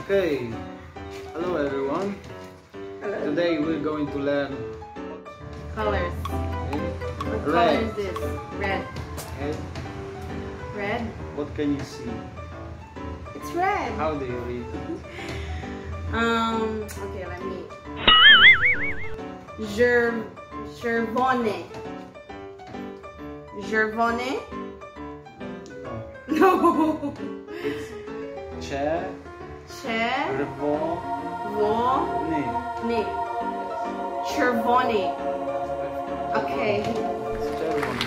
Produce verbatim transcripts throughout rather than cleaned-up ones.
Okay, hello everyone. Hello. Today we're going to learn Colors. okay, What red. color is this? Red. Okay. Red? What can you see? It's red. How do you read? Um, okay, let me. Ger Gervone. Gervone? No. No. It's Che. Che. Rvo. Vo. Ne. Ne. Chervone. Okay. It's Chervony.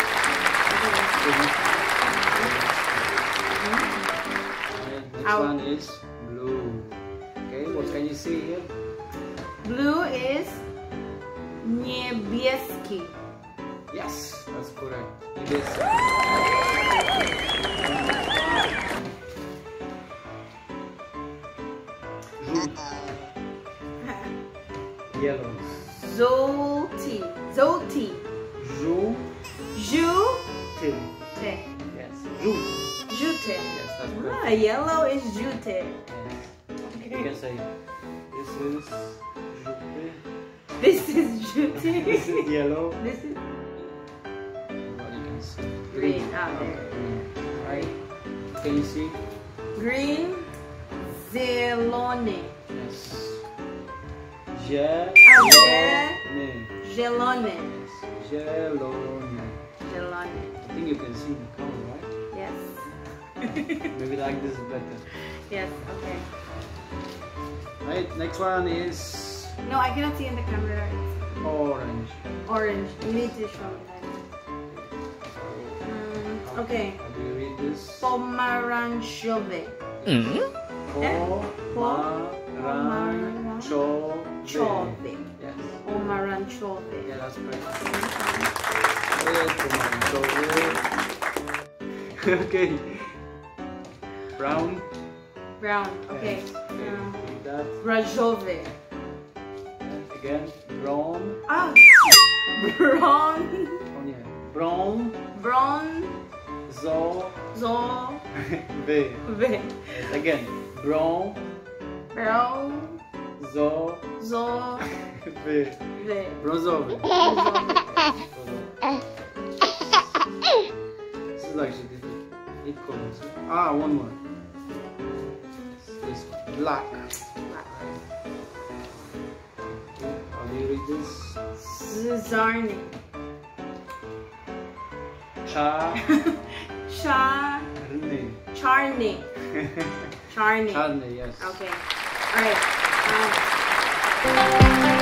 And next Out. one is blue. Okay, what can you see here? Blue is niebieski. Yes, that's correct. It is. Yellow. Zolti. Zolti. Ju. Jute. Te. Yes. Ju. Jute. Yes, that's correct. Ah, yellow is jute. Yes. You can say this is jute. This is jute. This is yellow. This is What you can see? green. Ah, there. Green. Right. Can you see? Green. Zelone. Yes. Je. Ah, je- Ne. Gelone. Yes. Gelone. Gelone. I think you can see the color, right? Yes. Maybe like this is better. Yes. Okay. Right. Next one is No, I cannot see in the camera. It's orange. orange. You need to show me that. Um, okay. How do you read this? Pomaranchove. Pomaranchove. Chove. Yes. Pomaranchove. Yeah, that's correct. Okay, pomaranchove. Okay. Brown. Brown. Okay. Yes. Okay. Um, Read that. Brajove. And again, brown. Ah. Brown. Oh yeah. Brown. Brown. Zo. Zo. V. V. Yes, again. Brown. Brown. Zo. Zo. V. V. Brązowy. Brązowy. This is actually different. Eight colors. Ah, one more. This black. How do you read this? Zarni. Cha. Char. Rne. Charney. Charney. Charne, yes. Okay. All right. Um,